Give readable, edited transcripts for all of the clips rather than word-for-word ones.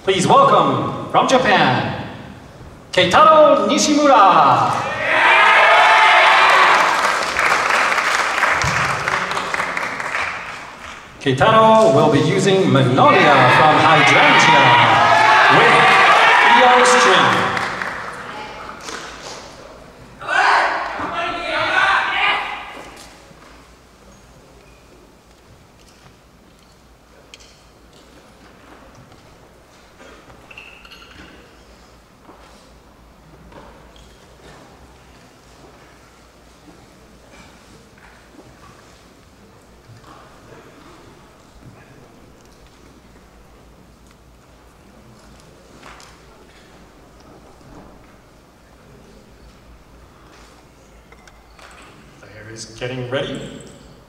Please welcome, from Japan, Keitaro Nishimura. Keitaro will be using Magnolia from Hydrangea with EO string. Is getting ready.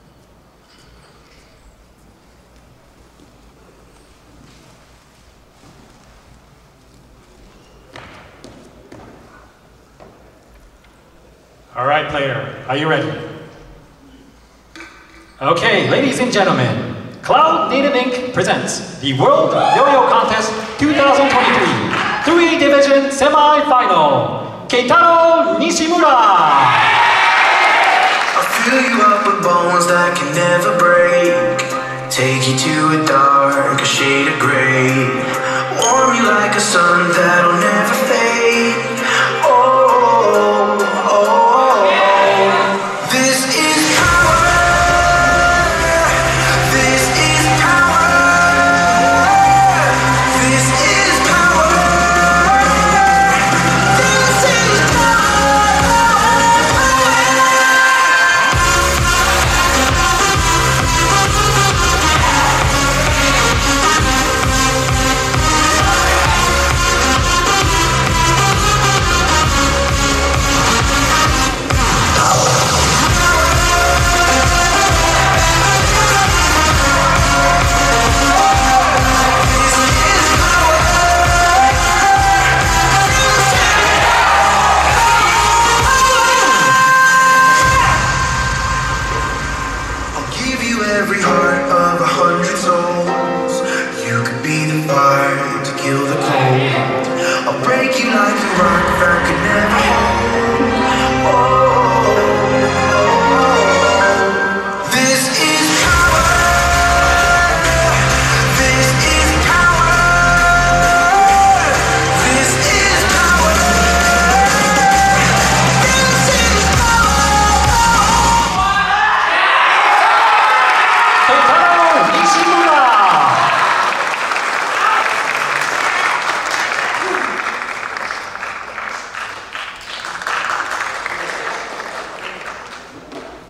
All right, player, are you ready? Okay, ladies and gentlemen, Cloud Native Inc. presents the World Yo-Yo Contest 2023 3-Division Semi-Final, Keitaro Nishimura. Fill you up with bones that can never break. Take you to a dark shade of gray. Warm you like a sun that'll never fade. Oh, oh, oh, oh. This is power. This is power. This is power. This is power. Every heart of 100 souls. You could be the fire to kill the cold. I'll break you like a rock that could never hold.